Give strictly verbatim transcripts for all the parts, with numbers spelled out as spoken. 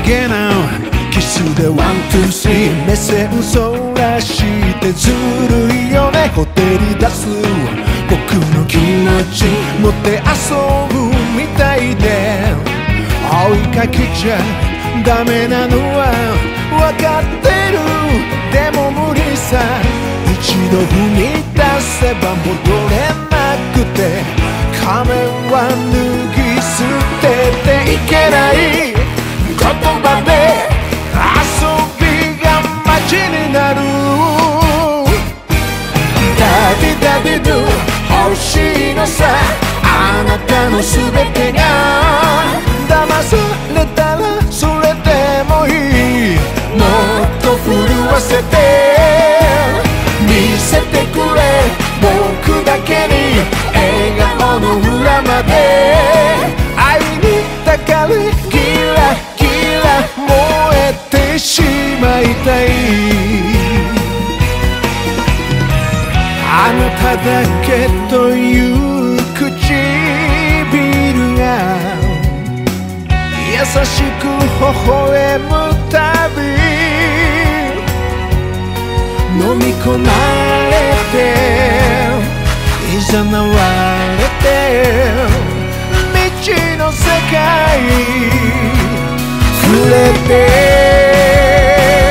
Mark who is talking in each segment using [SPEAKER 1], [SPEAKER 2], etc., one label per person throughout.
[SPEAKER 1] げなキスでワンツースリー目線そらしてずるいよねほてり出す僕の気持ち持って遊ぶみたいで追いかけちゃダメなのは分かってるでも無理さ一度踏み出せば戻れなくて仮面は脱ぎ捨てていけない言葉で遊びが街になるダディダディドゥ欲しいのさあなたの全てが騙されたらそれでもいいもっと震わせて見せてくれ僕だけに笑顔の裏まで愛に抱かれキラキラ燃えてしまいたいあなただけという唇が優しく微笑むたび飲み込まれて誘われて未知の世界触れて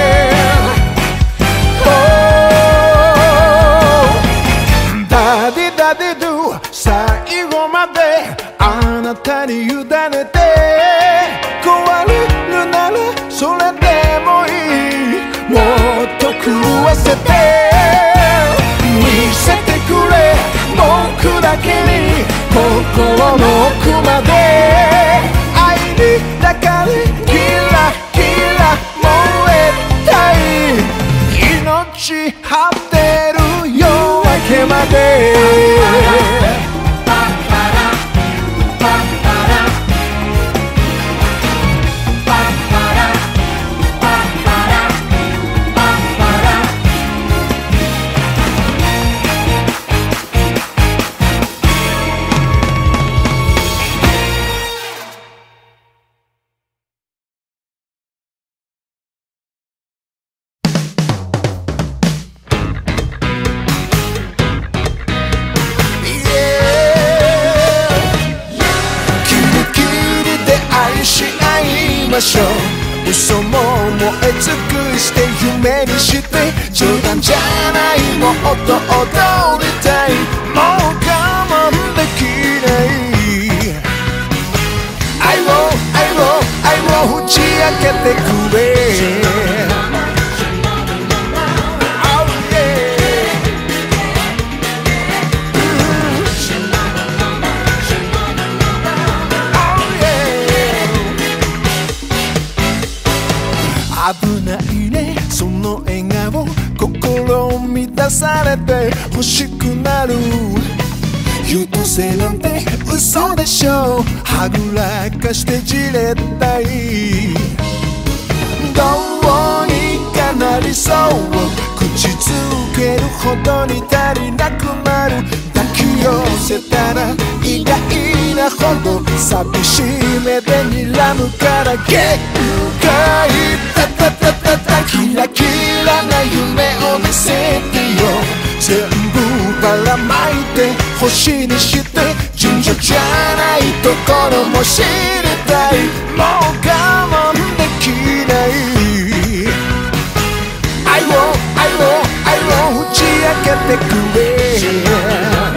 [SPEAKER 1] ダディダディドゥ最後まであなたに委ねて壊れるならそれでもいいもっと狂わせて見せてくれ僕だけに心の奥まで愛に抱かれキラキラ燃えたい命張ってる夜明けまで嘘も燃え尽くして夢にして冗談じゃないもっと踊りたいもう我慢できない愛を愛を愛を打ち明けてくれ危ないねその笑顔心を満たされて欲しくなる優等生なんて嘘でしょうはぐらかしてじれったいどうにかなりそう口づけるほどに足りなくなる抱き寄せたら意外なほど寂しい目で睨むから限界タタタタタキラキラな夢を見せてよ全部ばらまいて星にして尋常じゃないところも知りたいもう我慢できない愛を愛を愛を打ち明けてくれ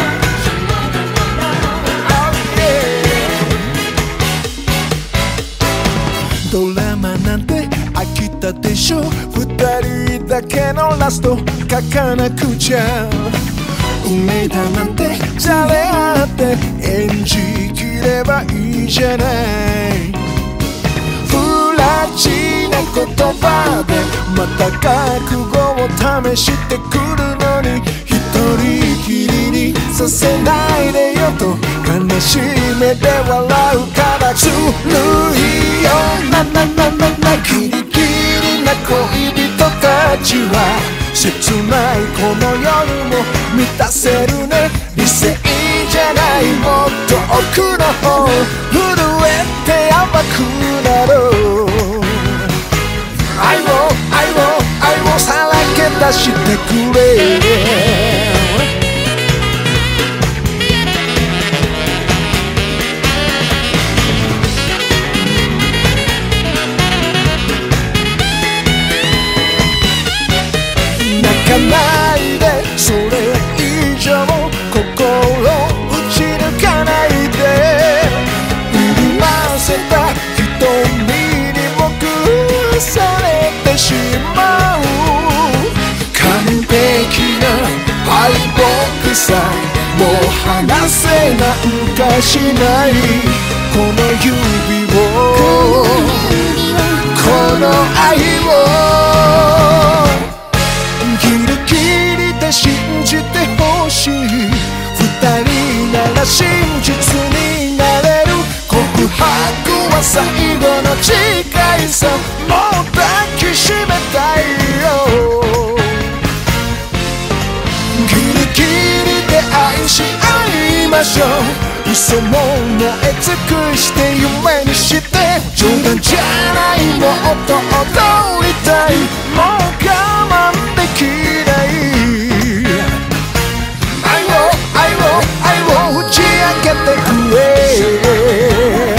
[SPEAKER 1] ドラマなんて飽きたでしょ二人だけのラスト書かなくちゃ運命だなんて誰だって演じきればいいじゃない不らちな言葉でまた覚悟を試してくるのに一人きりにさせないでよと悲しい目で笑うからずるいよなななななキリキリな恋人たちは切ないこの夜も満たせるね理性じゃないもっと奥の方震えて甘くなろう出してくれ。泣かないで、それ以上心打ち抜かないで。潤ませた瞳に僕されてしまう。完璧な敗北さ、もう離せなんかしない。この指を、この愛をギリギリで信じてほしい。二人なら真実になれる。告白は最後の誓いさ、もう抱きしめたいよ。ギリギリで愛し合いましょう。嘘も燃え尽くして夢にして、冗談じゃない、もっと踊りたい。もう我慢できない。愛を愛を愛を打ち明けてくれ。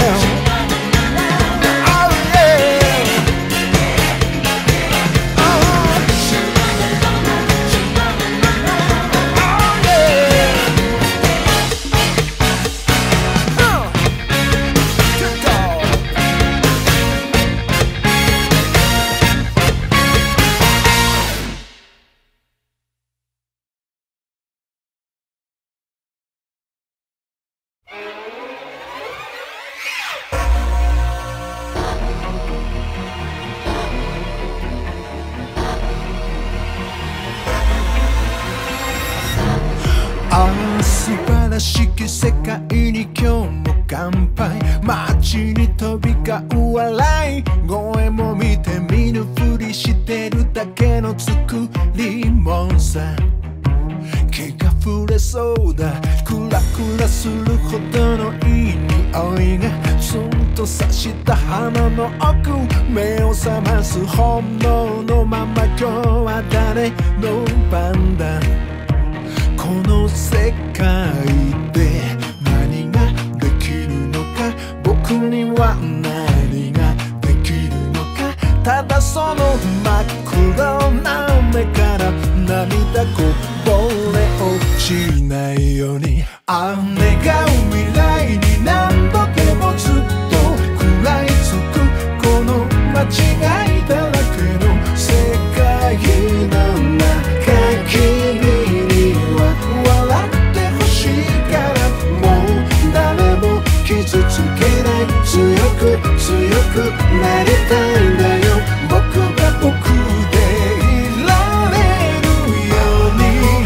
[SPEAKER 1] 素晴らしき世界に今日も乾杯。街に飛び交う笑い声も見て見ぬふりしてるだけの作りもんさ。気が触れそうだ、クラクラするほどのいい匂いがツンと刺した鼻の奥、目を覚ます本能のまま今日は誰の番だ。この世界で何ができるのか、僕には何ができるのか。ただその真っ黒な目から涙こぼれ落ちないように、ああ願う未来に何度でもずっと食らいつくこの間違いだらけの世界の中、君には笑ってほしいから、もう誰も傷つけない。強く強くなりたいんだよ、僕が僕でいられるように。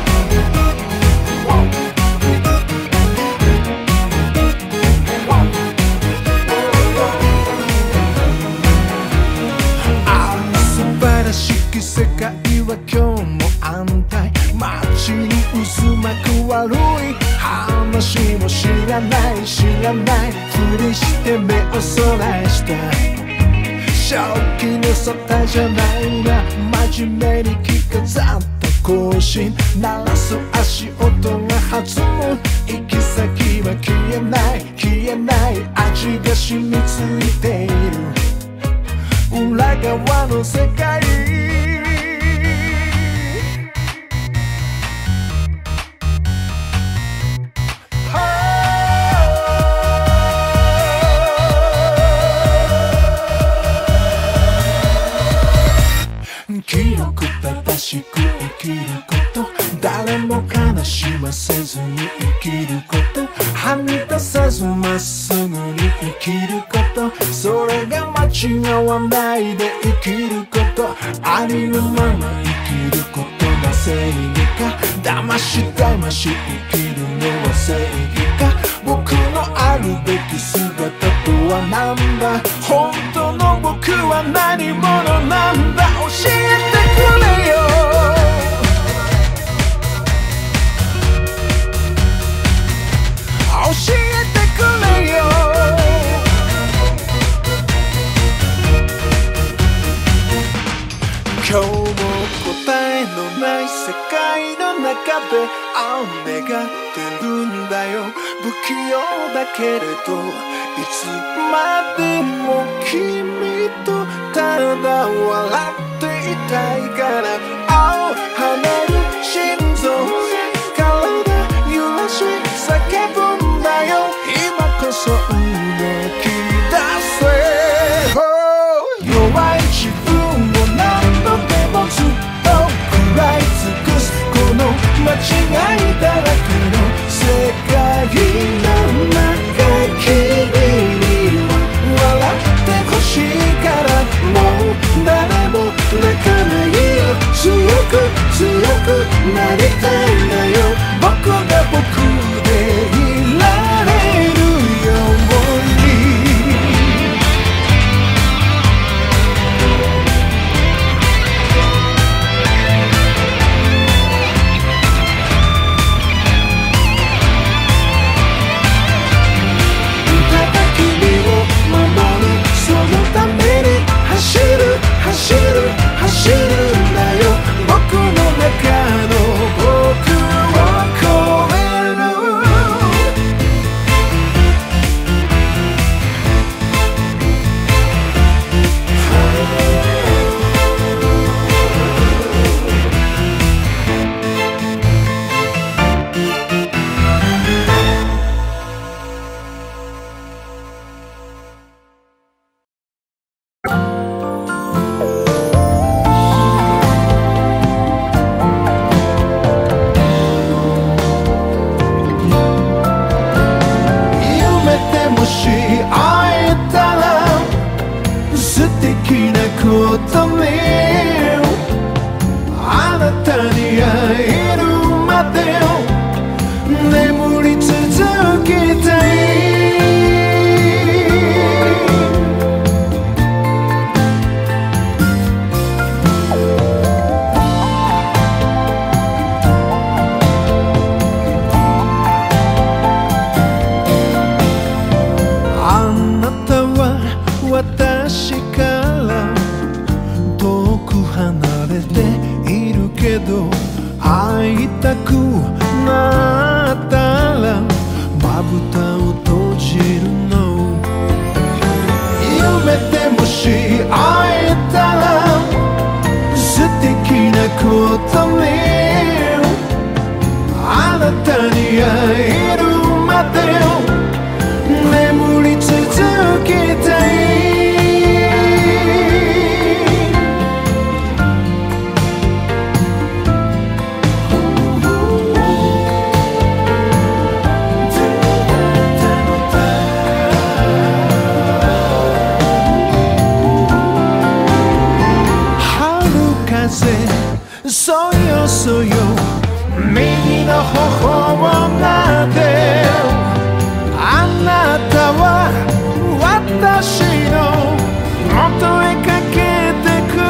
[SPEAKER 1] ああ素晴らしき世界は今日も安泰。街に渦巻く悪い話も知らない知らないふりして目をそらした。正気の沙汰じゃないな、真面目に着飾った行進、鳴らす足音が弾む。行き先は消えない消えない味が染みついている裏側の世界。清く正しく生きること、誰も悲しませずに生きること、はみ出さずまっすぐに生きること、それが間違わないで生きること、ありのまま生きることが正義か、騙し騙し生きるのは正義か。僕のあるべき姿とはなんだ、本当の僕は何者なんだ、教えてくれよ。教えてくれよ。今日も答えけれどいつまでも君とただ笑っていたいから青跳ねる心臓が体揺らし叫ぶんだよ今こそ動き出せ、oh、弱い自分を何度でもずっと食らい尽くすこの間違いだらけの世界の中君には笑ってほしいからもう誰も泣かないよ強く強くなりたいんだよ僕が僕でいられるように走る走る走るんだよ僕の中の僕を超えることにあなたに会えるまで眠り続けたいあなたは私から遠く離れているけど会いたくなったらまぶたを閉じるの夢でもし会えたら素敵なことにあなたに会えるまで眠り続けたいそよそよ右の頬をなであなたは私の元へかけてく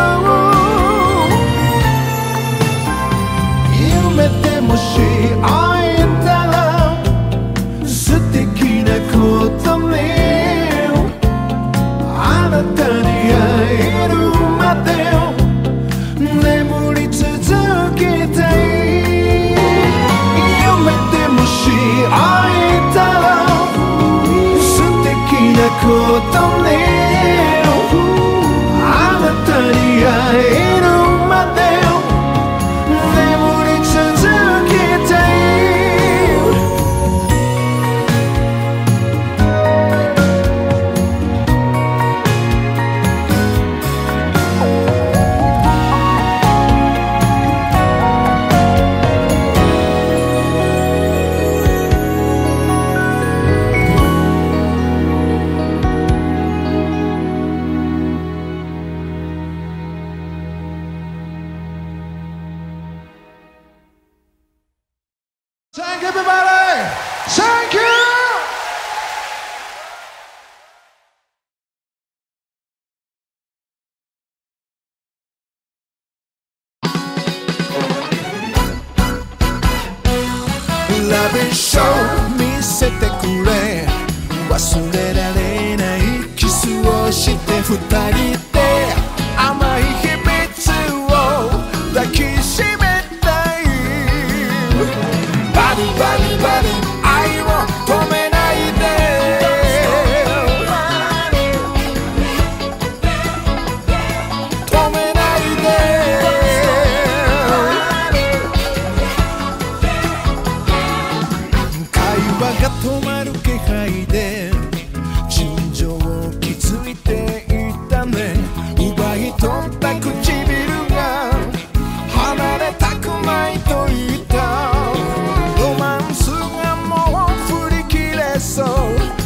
[SPEAKER 1] る夢でもし会えたら素敵なことにあなたに会えるまで眠り続けたい夢でもし会えたら素敵なことにあなたに会えるまで眠り続けたい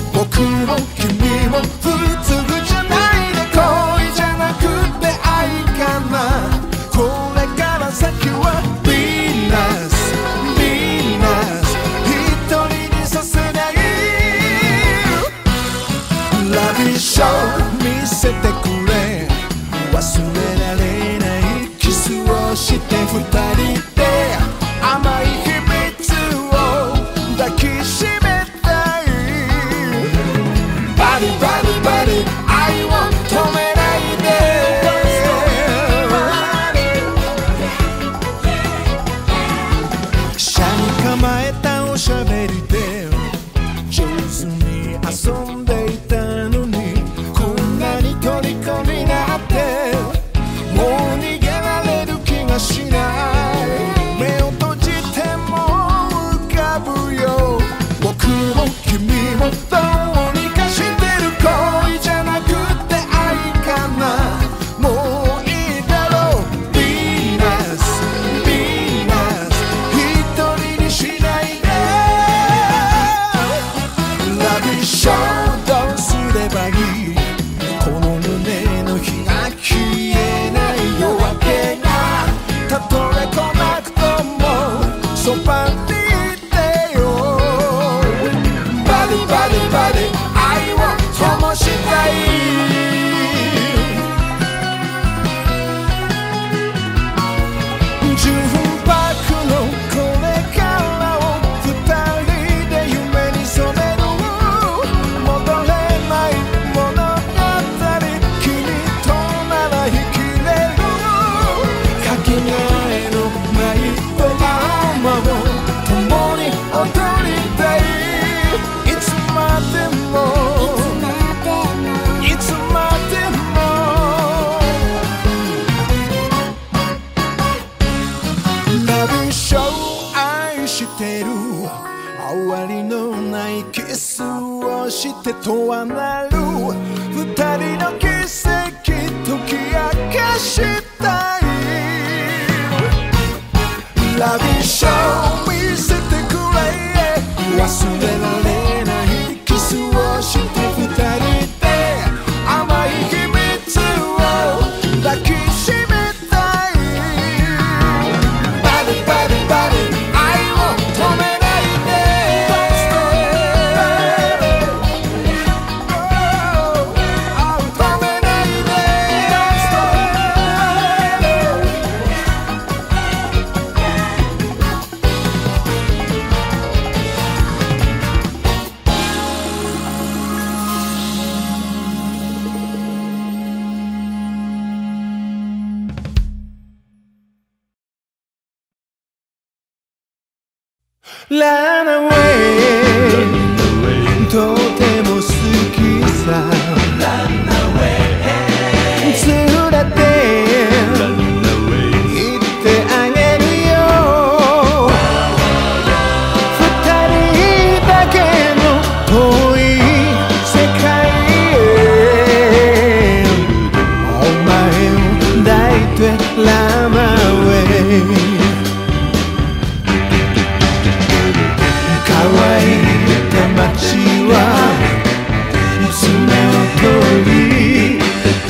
[SPEAKER 1] 僕も君も普通じゃないね。恋じゃなくて愛かな。これから先はヴィーナスヴィーナス一人にさせない。ラビッシュ見せてくれ。忘れられないキスをして二人で甘い秘密を抱きしめたい。バディバディバディ愛を止めないで。車に構えたおしゃべりで上手に遊んでいたのに、こんなに虜になってもう逃げられる気がしない。目を閉じても浮かぶよ。僕も君もどうにかしてる。恋じゃなくて愛かな。もういいだろう。ヴィーナスヴィーナス一人にしないで。ラビッシュどうすればいい。この胸の火が消えない夜明けがたとえ来なくともそばにいてよ。バディバディバディ愛を灯したい。純白のこれからを二人で夢に染める。戻れない物語君となら生きれる。かけがえのないドラマを共に踊りたい。いつまでもいつまでもラビッシュ愛してる。終わりのないキスをしてとはなる。二人の奇跡解き明かしたい。ラビッシュ見せてくれ。忘れられないキスをして二人で甘い秘密を抱きしめたい。バディバディバディ愛を止めないで。止めないで。ランアウェイとても好きさ。連れて行ってあげるよ。二人だけの遠い世界へ。お前を抱いてランアウェイ。乾いた街はいつも通り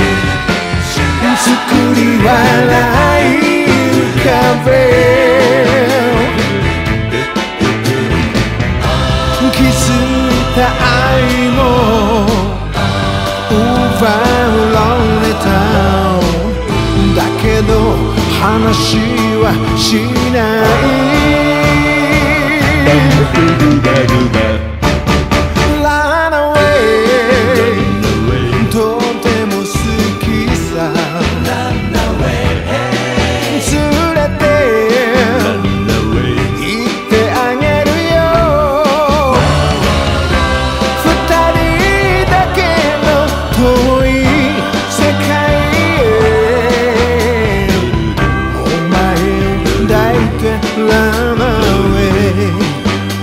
[SPEAKER 1] 作り笑い浮かべ。気づいた愛も奪われた。だけど話はしない。ランアウェイとても好きさ。連れて行ってあげるよ。二人だけの遠い世界へ。お前を抱いてランアウェイ。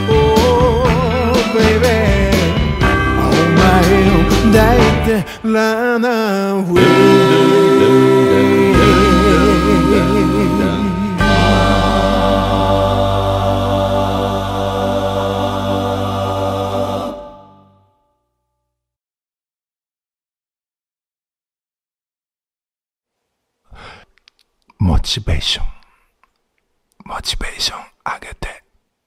[SPEAKER 1] 抱いてランアウェイ。 モチベーションモチベーション上げて。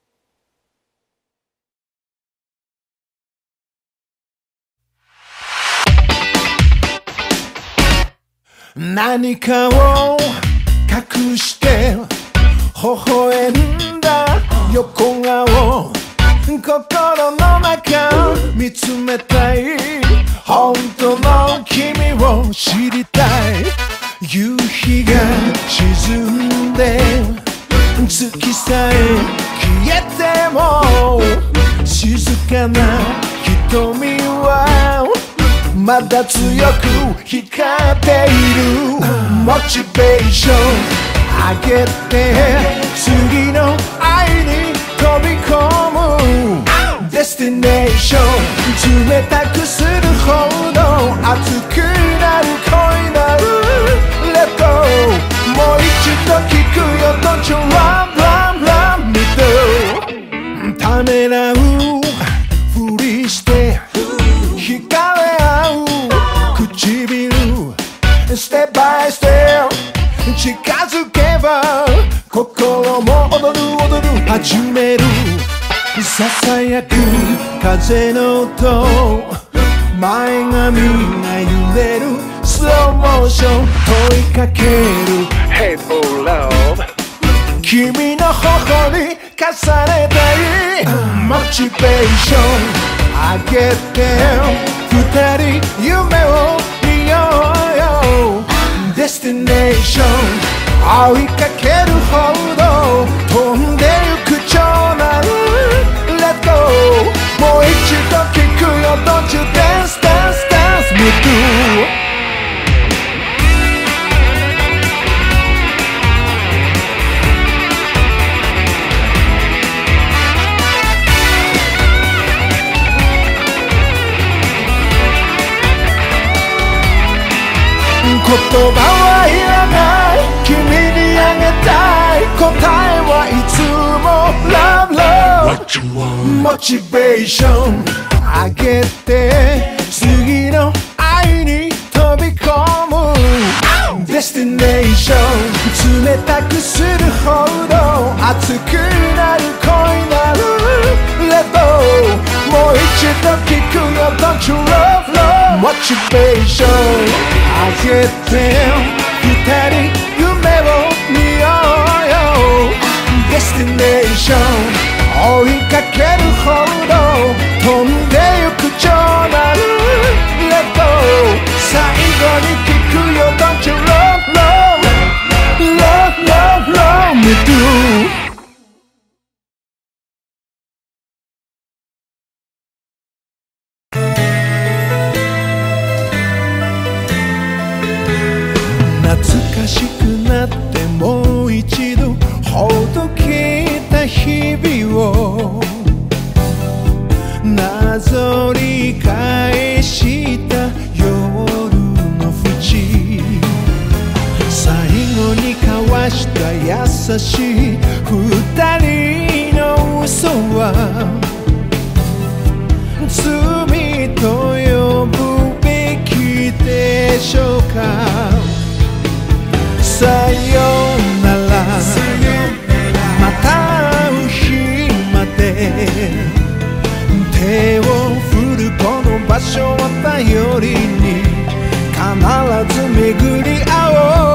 [SPEAKER 1] 何かを隠して微笑んだ横顔、心の中見つめたい、本当の君を知りたい。夕日が沈んで月さえ消えても、静かな瞳はまだ強く光っている。モチベーション上げて次の愛に飛び込む。デスティネーション冷たくするほど熱くなる恋なる。レッドもう一度聞くよ。Don't you run run run me do。 ためらうふりして惹かれ合う唇、ステップバイステップ近づけば心も踊る踊る始める。ささやく風の音、前髪が揺れるスローモーション問いかける Hey for love、 君の頬に重ねたい。モチベーション上げて二人夢を見ようよ。デスティネーション追いかけるほど飛んでゆく長男。 Let go もう一度聞くよ。 Don't you dance dance dance me too。言葉はいらない、君にあげたい答えはいつも Love Love。 モチベーション上げて次の愛に飛び込む。デスティネーション冷たくするほど熱くなる恋なる。レッドもう一度聞くよ。 Don't you love love。 モチベーション上げて二人夢を見ようよ。デスティネーション追いかけるほど飛んでゆく長男。レッド最後に聞くよ。 Don't you love love love love love me too。懐かしくなってもう一度ほどけた日々をなぞり返した夜の淵、最後に交わした優しい二人の嘘は罪と呼ぶべきでしょうか。さよならまた会う日まで、手を振るこの場所を頼りに必ず巡り合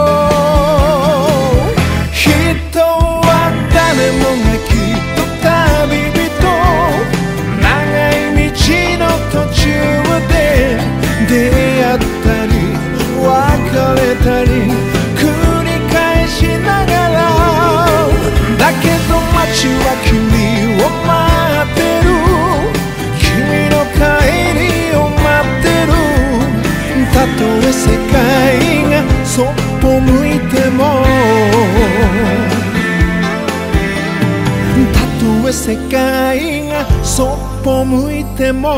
[SPEAKER 1] おう。人は誰もがきっと旅人、長い道の途中で出会ったり別れたりしながら、だけど街は君を待ってる、君の帰りを待ってる。たとえ世界がそっぽ向いても、たとえ世界がそっぽ向いても、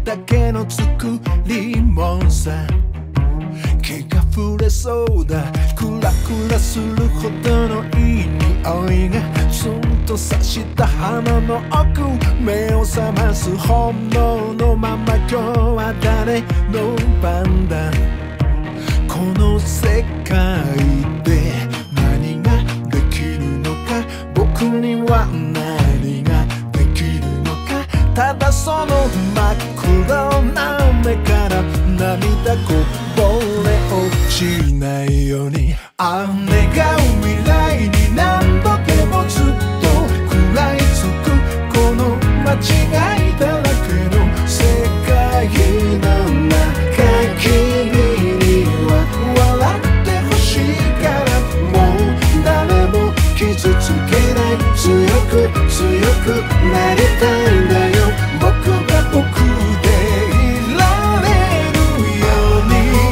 [SPEAKER 1] だけの作りもんさ。気が触れそうだ、クラクラするほどのいい匂いがツンと刺した鼻の奥、目を覚ます本能のまま今日は誰の番だ。この世界で何ができるのか、僕には何ができるのか。ただその真っ黒な目から涙こぼれ落ちないように、ああ願う未来に何度でもずっと食らいつくこの間違いだらけの世界の中、君には笑ってほしいから、もう誰も傷つけない、強く強くなりたいんだよ、僕が僕でいられるように。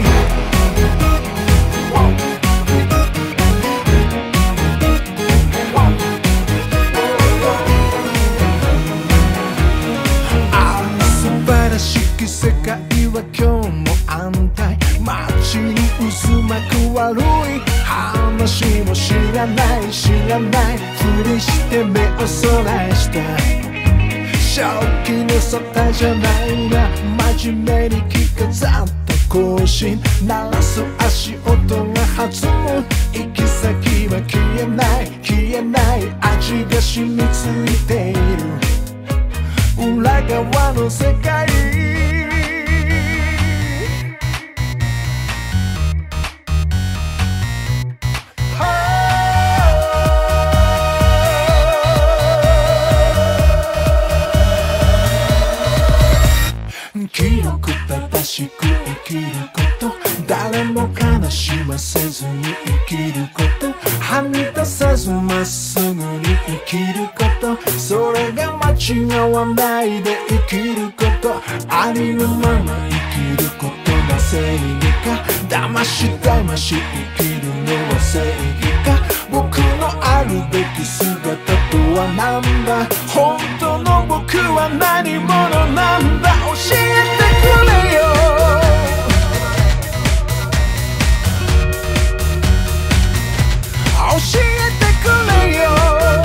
[SPEAKER 1] ああ素晴らしき世界は今日も安泰、街に渦巻く悪い話も知らない知らないふりして目をそらした、正気の沙汰じゃないな、真面目に着飾った行進、鳴らす足音が弾む、行き先は消えない消えない味が染みついている裏側の世界。広く正しく生きること、誰も悲しませずに生きること、はみ出さずまっすぐに生きること、それが間違わないで生きること、ありのまま生きることが正義か、騙し騙し生きるのは正義か、僕のあるべき姿とはなんだ、本当の僕は何者なんだ、教えてくれよ。教えてくれよ。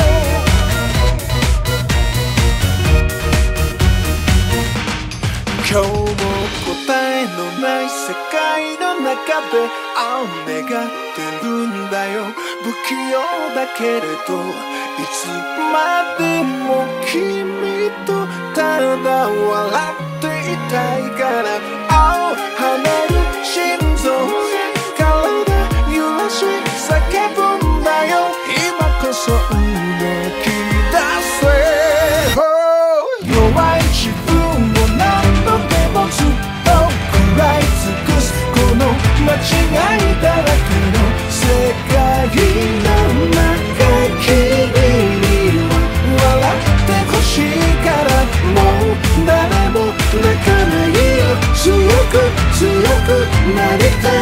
[SPEAKER 1] 今日も答えのない世界の中で雨が出るんだよ、不器用だけれどいつまでも君とただ笑っていたいから、青跳ねる心臓が体揺らし叫ぶんだよ、今こそ動き出せ、oh、弱い自分を何度でもずっと食らい尽くすこの間違いだらけの世界の中、君には笑ってほしいから、もう誰も泣かないよ、強く強くなりたい